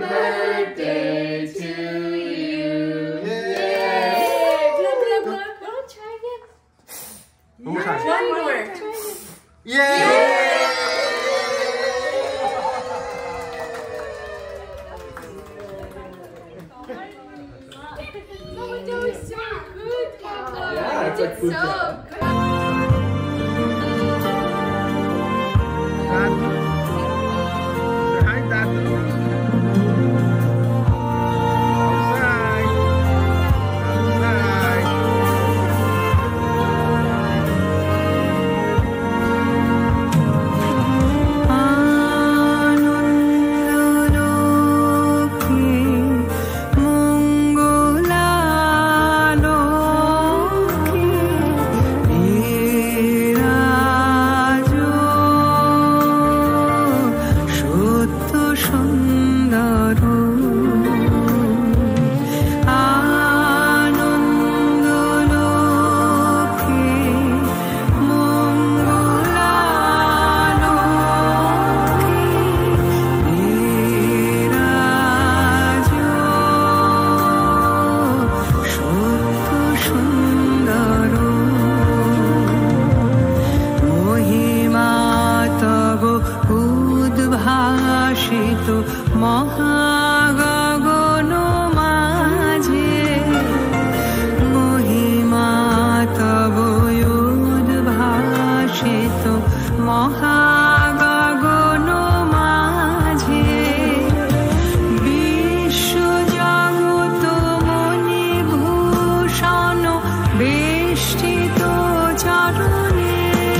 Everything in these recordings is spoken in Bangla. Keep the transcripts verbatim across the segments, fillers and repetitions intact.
birthday to you. Yay! Clap, clap, clap. Oh, try again. One more time. One more. Yay! Oh, that was so good, Papa. Yeah, You it's like did food so truck. good. Dad. Say hi, Dad. Outside. Outside. মহাগগন মাঝে মহিমা তব উদ্ভাসিত মহাগগন মাঝে বিশ্ব জগত মণিভূষণ বেষ্টিত চরণে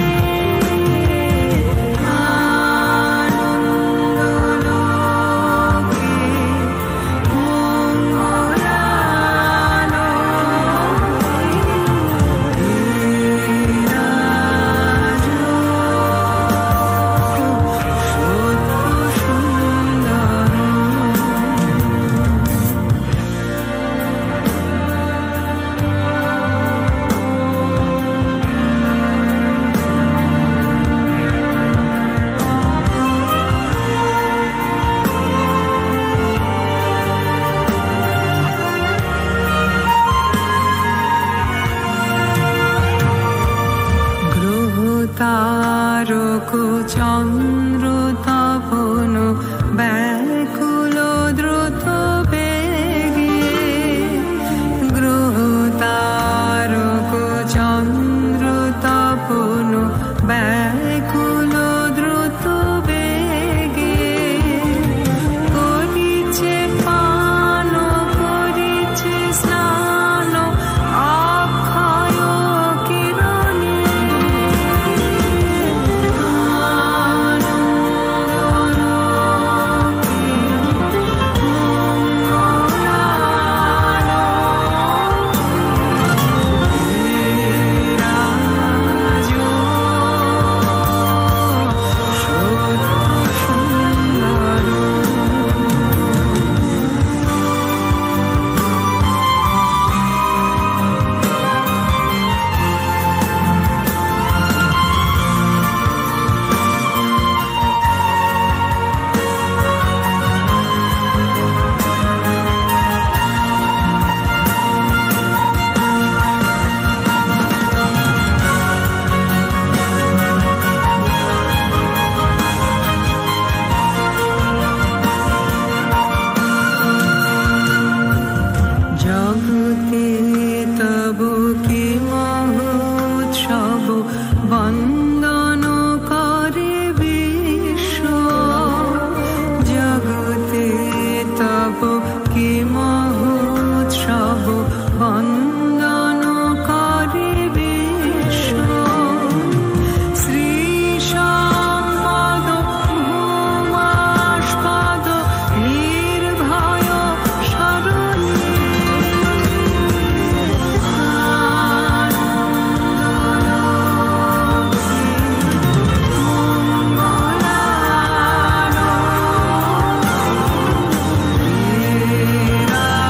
তারক চন্দ্র তপন ব্যাকুল দ্রুত বেগে গ্রহ তারক চন্দ্র তপন ব্যাকুল দ্রুত বেগে করিছে পান করিছে স্নান অক্ষয় কিরণে বন্দন করে বিশ্ব জগতে তব কি মহোৎসব বন্দন করে বিশ্ব শ্রী সম্পদ ভূমাস্পদ নির্ভয় শরণে Mira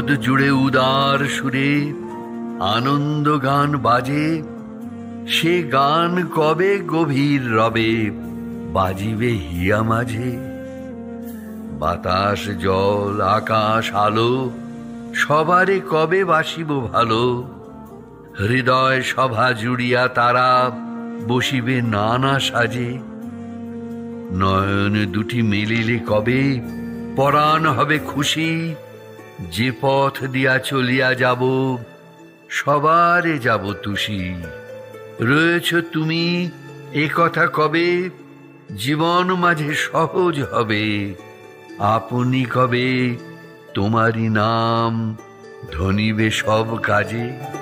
জগৎ জুড়ে উদার সুরে আনন্দ গান বাজে, সে গান কবে গভীর রবে বাজিবে হিয়া মাঝে। বাতাস জল আকাশ আলো সবারে কবে বাসিব ভালো, হৃদয় সভা জুড়িয়া তারা বসিবে নানা সাজে। নয়ন দুটি মেলিলে কবে পরাণ হবে খুশি, যে পথ দিয়া চলিয়া যাব সবারে যাব তুষি। রয়েছ তুমি এ কথা কবে জীবন মাঝে সহজ হবে, আপনি কবে তোমারি নাম ধনিবে সব কাজে।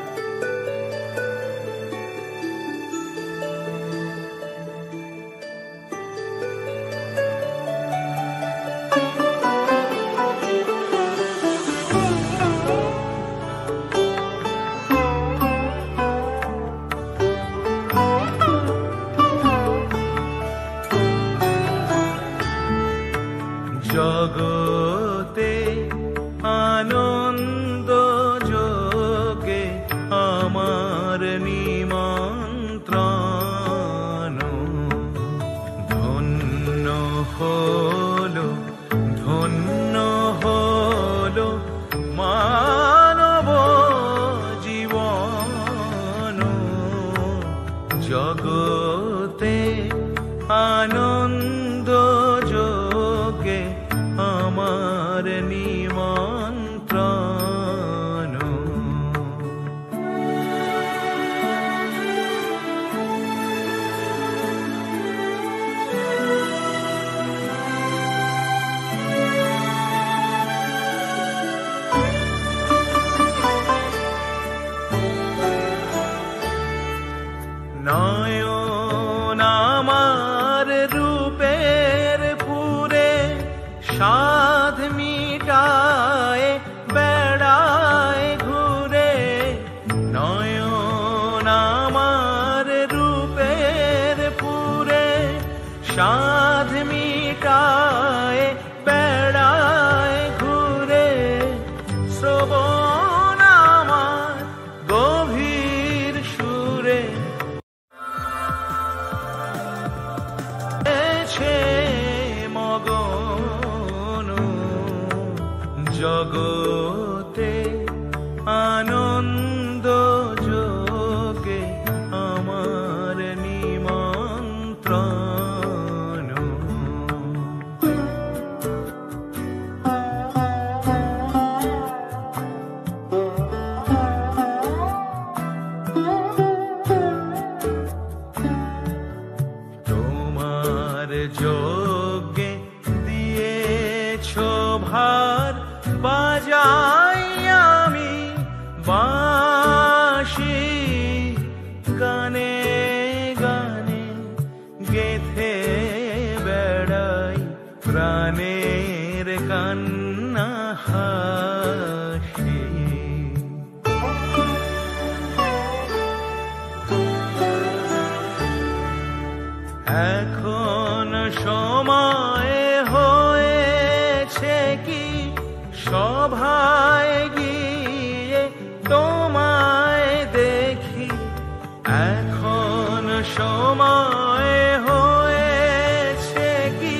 জগতে আনন্দ যোগে আমার নিমন্ত্রণ, ধন্য হলো ধন্য হলো মানব জীবন। জগতে আনন্দ যোগে আমার নিমন্ত্রণ। নয়ন আমার রূপের পুরে সাধ মিটায় বেড়ায় ঘুরে। নয়ন আমার রূপের পুরে সাধ মিটায় বেড়ায় ঘুরে। শ্রবণ আমার গভীর সুরে মগন। জগতে আনন্দ যোগে আমার নিমন্ত্রণ। তোমার যোগে দিয়েছ ভার, বাজাই আমি বাঁশি গানে গানে গেথে বেড়াই প্রাণের কান্না হাসি। এখন সময় হয়েছে কি সভায় গিয়ে তোমায় দেখি। এখন সময় হয়েছে কি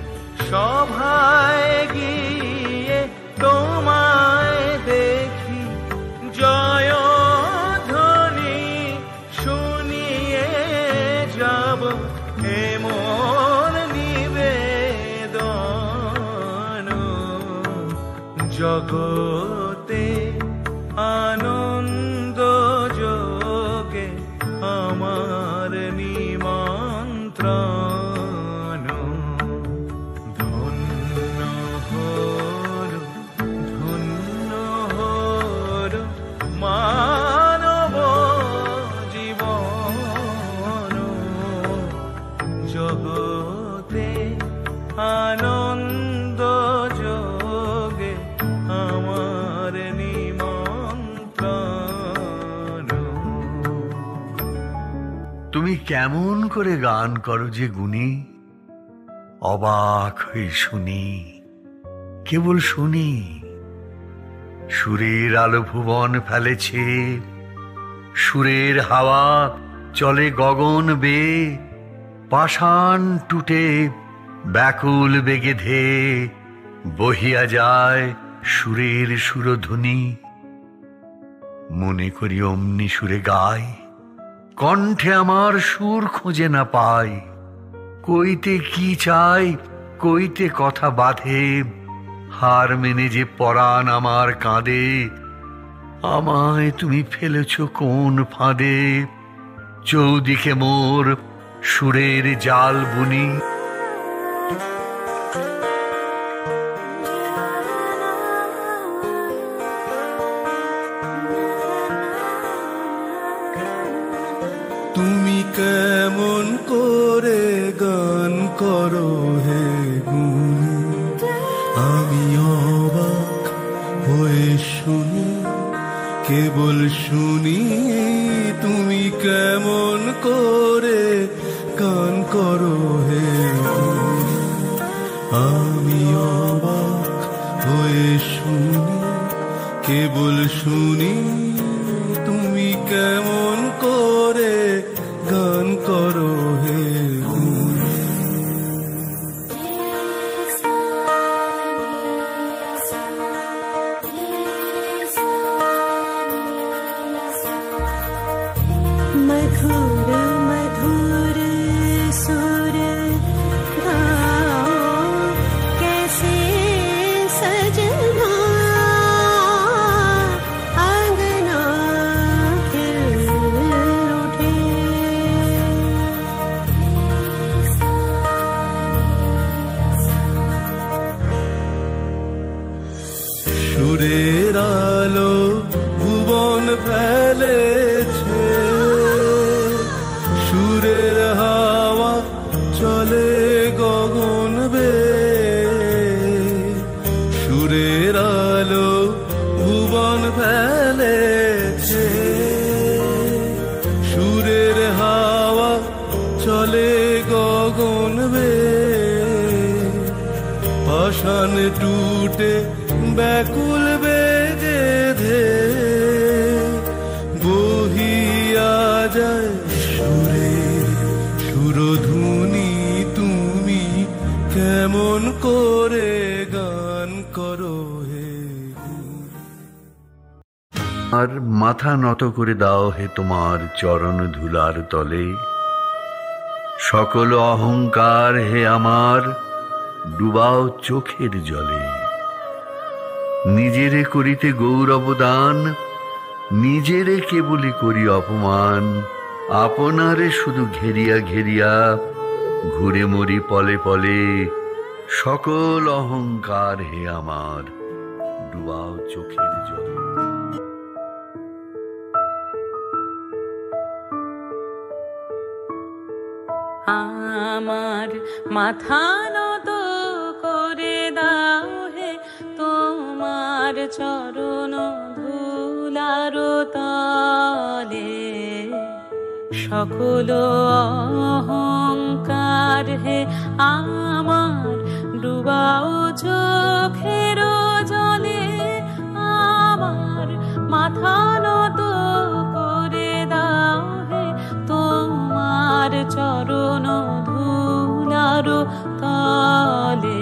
সভায় গিয়ে তোমায় দেখি। জয় ধ্বনি শুনিয়ে যাব এমন নিবেদন। জগতে আনন্দ যোগে আমার নিমন্ত্রণ। ধন্য হলো ধন্য হলো মানব জীবন। জগতে আনন্দ যোগে আমার নিমন্ত্রণ। তুমি কেমন করে গান করো যে গুণী, অবাক হয়ে শুনি, কেবল শুনি। সুরের আলো ভুবন ফেলেছে, সুরের হাওয়া চলে গগন বেয়ে, পাষাণ টুটে ব্যাকুল বেগে ধেয়ে বহিয়া যায় সুরের সুরধ্বনি। মনে করি অমনি সুরে গাই, কণ্ঠে আমার সুর খুঁজে না পাই। কইতে কি চাই, কইতে কথা বাঁধে, হার মেনে যে পরাণ আমার কাঁদে। আমায় তুমি ফেলেছ কোন ফাঁদে, চৌদিকে মোর সুরের জাল বুনি। তুমি কেমন করে গান করো হে গুণী, আমি অবাক হয়ে শুনি, কেবল শুনি। তুমি কেমন করে গান করো হে গুণী, আমি অবাক হয়ে শুনি, কেবল শুনি। তুমি কেমন করে গান করো হে গুণী। मधुर मधुर सुर गाओ, कैसे सजना आंगना खिल उठे। সুরের আলো ভুবন ফেলেছে, সুরের হাওয়া চলে গগন বেয়ে। সুরের আলো ভুবন ফেলেছে, সুরের হাওয়া চলে গগন বেয়ে। পাষাণ টুটে ব্যাকুল বেগে ধেয়ে বহিয়া যায় সুরের সুরধুনি। তুমি কেমন করে গান করো হে গুণী। আর মাথা নত করে দাও হে তোমার চরণ ধুলার তলে। সকল অহংকার হে আমার ডুবাও চোখের জলে। নিজেরে করিতে গৌরব দান, নিজেরে কেবলি করি অপমান। আপনারে শুধু ঘেরিয়া ঘেরিয়া ঘুরে মরি পলে পলে। সকল অহংকার হে আমার ডুবাও চোখের জলে। আমার মাথা নত করে দাও হে তোমার চরণ ধুলার তলে। সকল অহংকার হে আমার ডুবাও চোখের জলে। আমার মাথা নত করে দাও হে তোমার চরণ ধুলার তলে।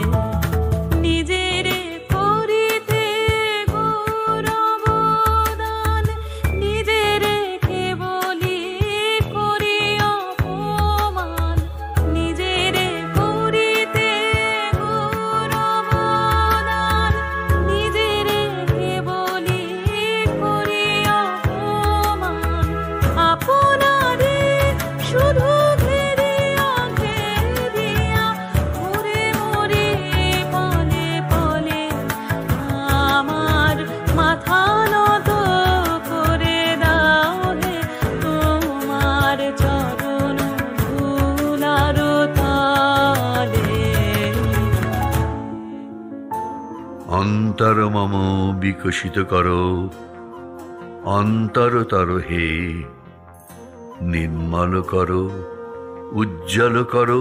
নিজেরে করিতে গৌরব দান, নিজেরে কেবলি করি অপমান। নিজেরে করিতে গৌরব দান, নিজেরে কেবলি করি অপমান। আপনারে শুধু ঘেরিয়া ঘেরিয়া ঘুরে মরি পলে পলে। আমার মাথা নত করে দাও হে তোমার চরণ ধুলার তলে। অন্তর মম বিকশিত করো, অন্তরতর হে। নির্মল করো, উজ্জ্বল করো,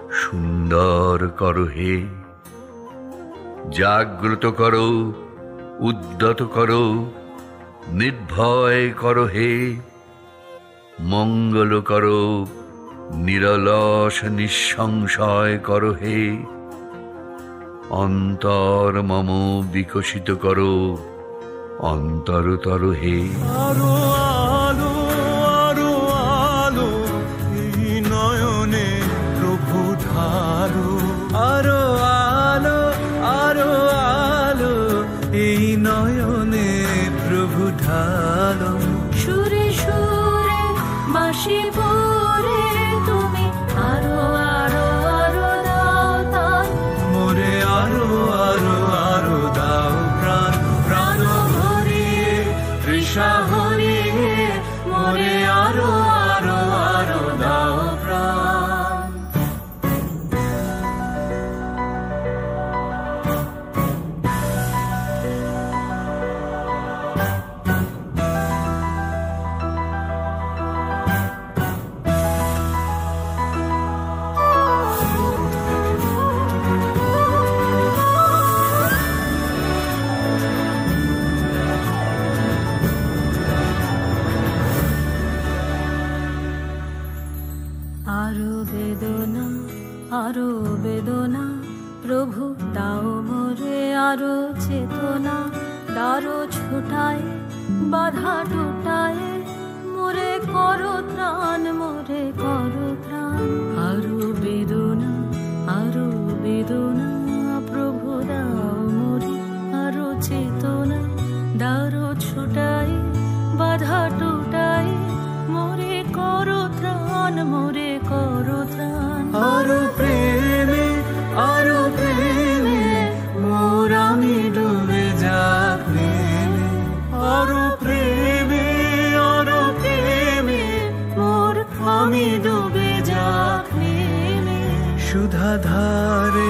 সুন্দর করো হে। জাগ্রত করো, উদ্যত করো, নির্ভয় করো হে, মঙ্গল করো, নিরলস নিঃসংশয় করো হে, অন্তর মম বিকশিত করো, অন্তরতর হে। আরো আলো আরো আলো এই নয়নে প্রভু ঢালো, আরো আলো আরো আলো এই নয়নে প্রভু ঢালো। সুরে সুরে বাঁশি পরে তুমি আরো আরো আরো দাও তান, মোরে আরো আরো আরো দাও প্রাণ, প্রাণ ভরিয়ে তৃষা হরিয়ে মোরে আরো আরো আরো দাও প্রাণ। আরো বেদনা আরো বেদনা প্রভু দাও মোরে আরো চেতনা, দারো ছুটায় বাধা টুটায় মোরে করো ত্রাণ, মোরে করো ত্রাণ। আরো বেদনা আরো বেদনা প্রভু দাও মোরে আরো চেতনা, দারো ছুটায় বাধা টুটায় মোরে করো ত্রাণ, মোরে করো ত্রাণ। আরো প্রেমে আরো প্রেমে মোর আমি ডুবে যাক নেমে, আরো প্রেমে আরো প্রেমে মোর আমি ডুবে যাক নেমে। সুধা ধারে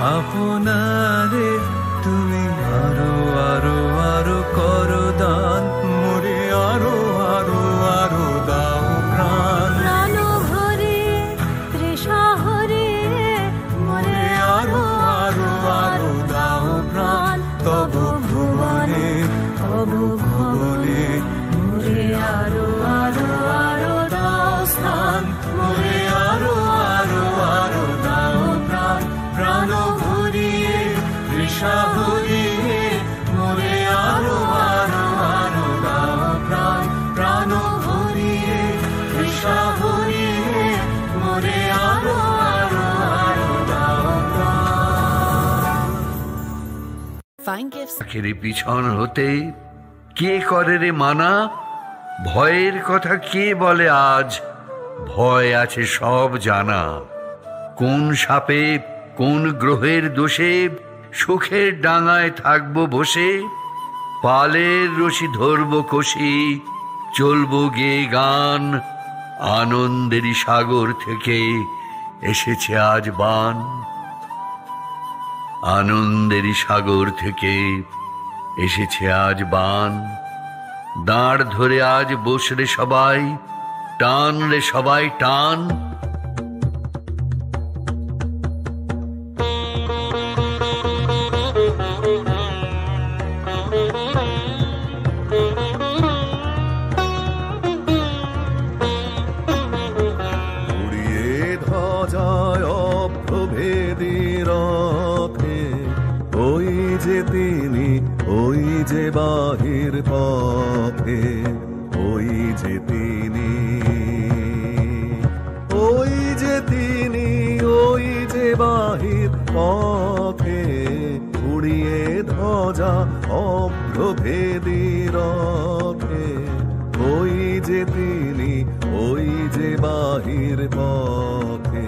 আপনারে তুমি আরো আরো আরো করো দান, মোরে আরো আরো আরো দাও প্রাণ। প্রাণ ভরিয়ে তৃষা হরিয়ে মোরে আরো আরো আরো দাও প্রাণ। তবু ভুবনে তবু ভুবনে মোরে আরো আরো আরো দাও স্থান, মোরে আরো আরো আরো দাও প্রাণ। প্রাণ ভরিয়ে তৃষা হরিয়ে মোরে আরো আরো আরো দাও প্রাণ। প্রাণ ভরিয়ে তৃষা হরিয়ে মোরে আরো আরো আরো দাও প্রাণ। আখেরে পিছন হতে কে করে রে মানা, ভয়ের কথা কে বলে আজ, ভয় আছে সব জানা। কোন সাপে কোন গ্রহের দোষে সুখের ডাঙায় থাকবো বসে, পালের রশি ধরবো কষি চলবো গে গান। আনন্দেরই সাগর থেকে এসেছে আজ বান, আনন্দেরই সাগর থেকে এসেছে আজ বান। দাঁড় ধরে আজ বসরে সবাই, টান রে সবাই টান। উড়িয়ে ধ্বজায় অপ্রভেদী রথে, ওই যে তিনি ওই যে বাহির পথে, ওই যে তিনি ওই যে তিনি ওই যে বাহির পথে, উড়িয়ে ধ্বজা অপ্রভেদী রথে, ওই যে তিনি ওই যে বাহির পথে।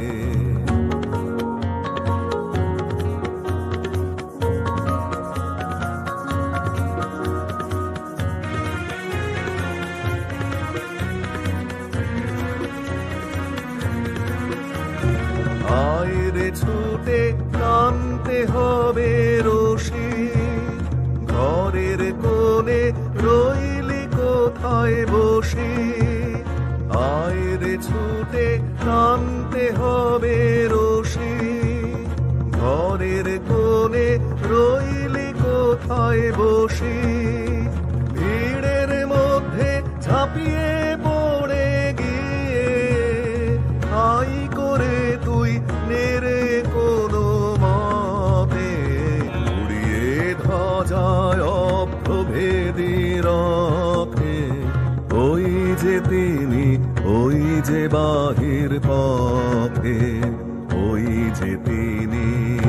আয়রে ছুটে টানতে হবে রশি, ঘরের কোণে রইলি কোথায় বসি। আয়রে ছুটে টানতে হবে রশি, ঘরের কোণে রইলি কোথায় কোথায় বসে ভিড়ের মধ্যে ঝাঁপিয়ে পড়ে গিয়ে ঠাই করে তুই নেড়ে কোনো মতে উড়িয়ে ধ্বজায় অভ্রভেদী রথে ওই যে তিনি ওই যে বাহির পথে ওই যে তিনি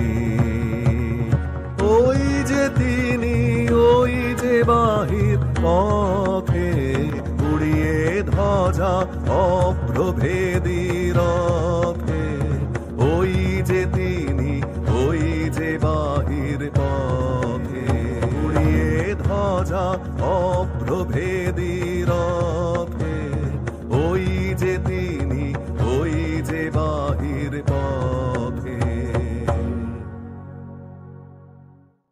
ওই যে তিনি ওই যে বাহির পথে উড়িয়ে ধ্বজা অভ্রভেদী রথে ওই যে তিনি ওই যে বাহির পথে উড়িয়ে ধ্বজা অভ্রভেদী রথে